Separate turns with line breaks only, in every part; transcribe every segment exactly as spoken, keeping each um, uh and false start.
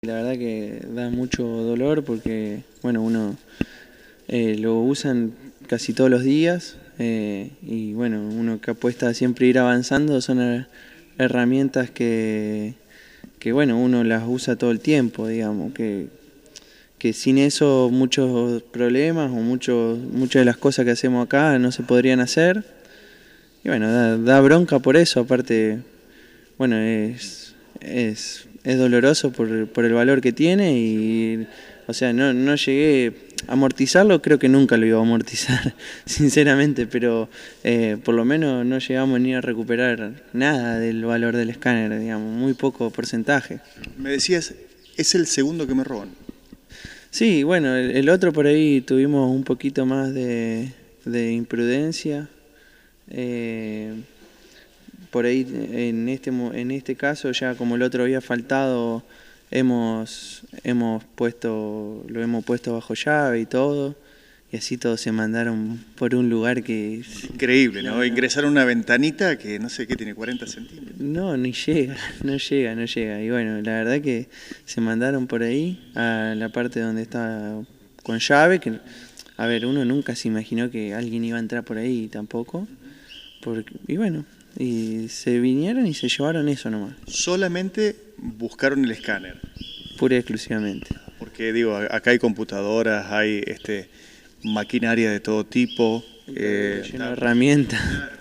La verdad que da mucho dolor porque, bueno, uno eh, lo usan casi todos los días eh, y, bueno, uno que apuesta a siempre ir avanzando son her- herramientas que, que, bueno, uno las usa todo el tiempo, digamos, que, que sin eso muchos problemas o muchos, muchas de las cosas que hacemos acá no se podrían hacer. Y, bueno, da, da bronca por eso, aparte, bueno, es, es, es doloroso por, por el valor que tiene y, o sea, no, no llegué a amortizarlo, creo que nunca lo iba a amortizar, sinceramente, pero eh, por lo menos no llegamos ni a recuperar nada del valor del escáner, digamos, muy poco porcentaje.
Me decías, es el segundo que me roban.
Sí, bueno, el, el otro por ahí tuvimos un poquito más de, de imprudencia. Eh, por ahí en este, en este caso, ya como el otro había faltado, hemos, hemos puesto, lo hemos puesto bajo llave y todo, y así todos se mandaron por un lugar que...
Increíble, ¿no? Ingresaron una ventanita que no sé qué tiene, cuarenta centímetros.
No, ni llega, no llega, no llega. Y bueno, la verdad que se mandaron por ahí a la parte donde está con llave, que, a ver, uno nunca se imaginó que alguien iba a entrar por ahí tampoco. Porque, y bueno, y se vinieron y se llevaron eso nomás.
Solamente buscaron el escáner.
Pura y exclusivamente.
Porque digo, acá hay computadoras, hay este maquinaria de todo tipo.
Eh, lleno de herramientas.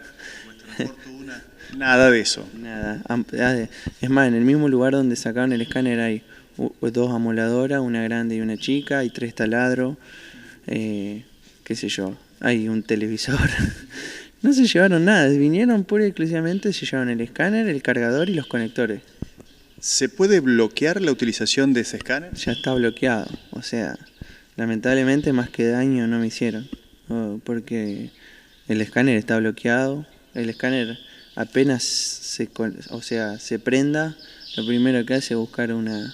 Nada de eso.
Nada. Es más, en el mismo lugar donde sacaron el escáner hay dos amoladoras, una grande y una chica, hay tres taladros, eh, qué sé yo, hay un televisor. No se llevaron nada, vinieron pura y exclusivamente, se llevaron el escáner, el cargador y los conectores.
¿Se puede bloquear la utilización de ese escáner?
Ya está bloqueado, o sea, lamentablemente más que daño no me hicieron, porque el escáner está bloqueado, el escáner apenas se, o sea, se prenda, lo primero que hace es buscar una,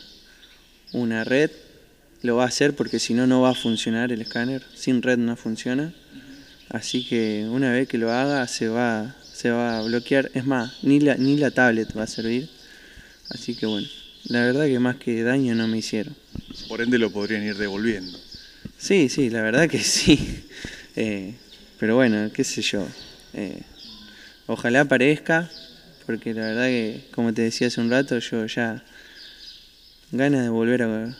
una red, lo va a hacer porque si no, no va a funcionar el escáner, sin red no funciona. Así que una vez que lo haga se va, se va a bloquear, es más, ni la, ni la tablet va a servir. Así que bueno, la verdad que más que daño no me hicieron.
Por ende lo podrían ir devolviendo.
Sí, sí, la verdad que sí. Eh, pero bueno, qué sé yo. Eh, ojalá aparezca, porque la verdad que, como te decía hace un rato, yo ya ganas de volver a...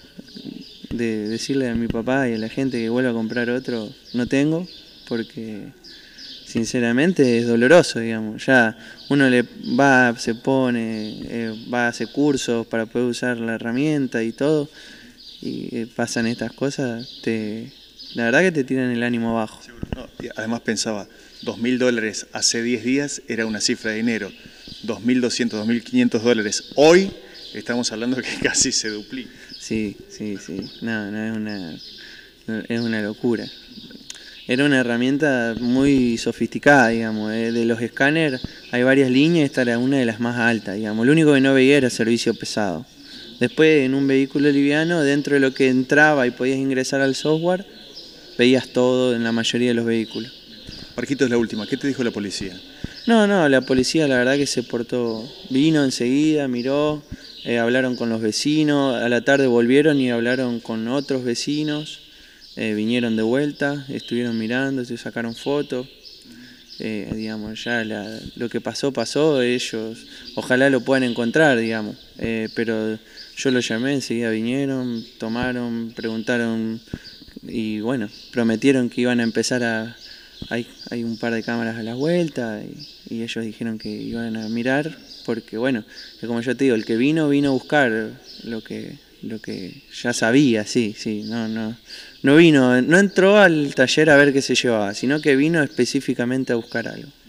de decirle a mi papá y a la gente que vuelva a comprar otro, no tengo. Porque sinceramente es doloroso, digamos, ya uno le va, se pone, eh, va a hacer cursos para poder usar la herramienta y todo, y eh, pasan estas cosas, te, la verdad que te tiran el ánimo abajo.
No, además pensaba, dos mil dólares hace diez días era una cifra de dinero, dos mil doscientos, dos mil quinientos dólares hoy estamos hablando que casi se duplica.
Sí, sí, sí, no, no es una, es una locura. Era una herramienta muy sofisticada, digamos, eh. de los escáneres hay varias líneas, esta era una de las más altas, digamos. Lo único que no veía era servicio pesado. Después, en un vehículo liviano, dentro de lo que entraba y podías ingresar al software, veías todo en la mayoría de los vehículos.
Marquito, es la última, ¿qué te dijo la policía?
No, no, la policía la verdad que se portó, vino enseguida, miró, eh, hablaron con los vecinos, a la tarde volvieron y hablaron con otros vecinos. Eh, vinieron de vuelta, estuvieron mirando, se sacaron fotos, eh, digamos, ya la, lo que pasó, pasó, ellos ojalá lo puedan encontrar, digamos, eh, pero yo los llamé, enseguida vinieron, tomaron, preguntaron y bueno, prometieron que iban a empezar a, hay, hay un par de cámaras a la vuelta y, y ellos dijeron que iban a mirar, porque bueno, como yo te digo, el que vino, vino a buscar lo que... lo que ya sabía, sí, sí, no, no, no vino, no entró al taller a ver qué se llevaba, sino que vino específicamente a buscar algo.